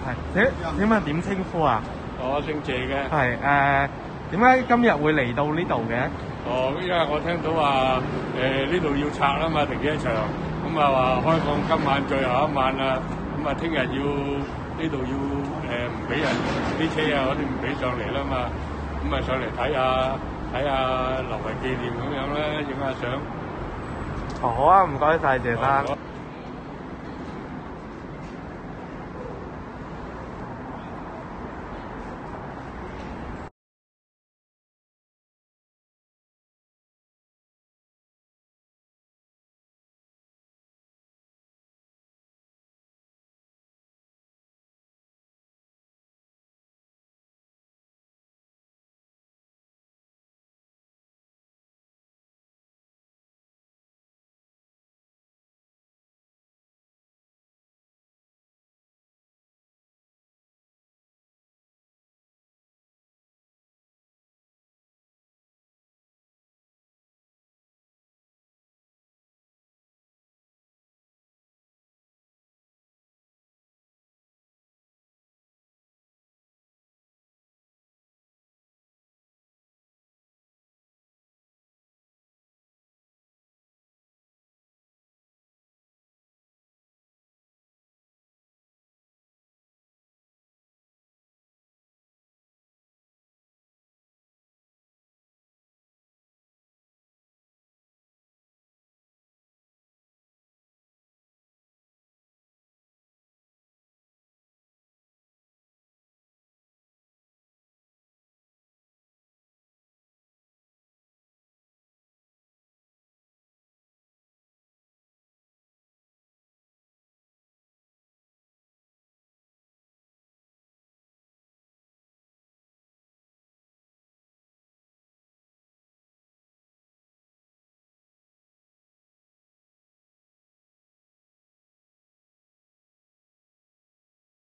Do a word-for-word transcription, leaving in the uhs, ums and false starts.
係，點點解點稱呼啊？ 我姓謝嘅。 係誒，點解今日會嚟到呢度嘅？ 哦，因為我聽到話誒呢度要拆啦嘛，停車場，咁啊話開放今晚最後一晚啦，咁啊聽日要呢度要誒唔俾人啲車啊嗰啲唔俾上嚟啦嘛，咁啊上嚟睇下睇下留為紀念咁樣啦，影下相。 哦，好啊，唔該晒謝生。